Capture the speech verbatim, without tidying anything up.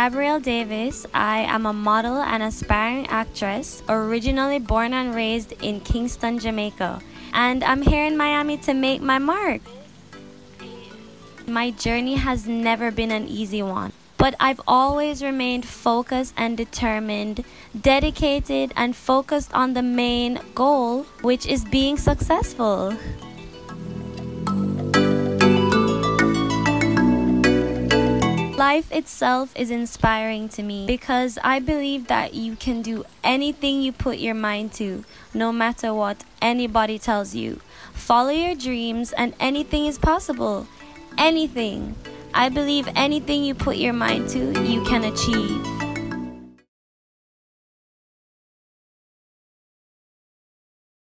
Gabriel Davis. I am a model and aspiring actress, originally born and raised in Kingston, Jamaica. And I'm here in Miami to make my mark. My journey has never been an easy one, but I've always remained focused and determined, dedicated and focused on the main goal, which is being successful. Life itself is inspiring to me because I believe that you can do anything you put your mind to, no matter what anybody tells you. Follow your dreams and anything is possible. Anything. I believe anything you put your mind to, you can achieve.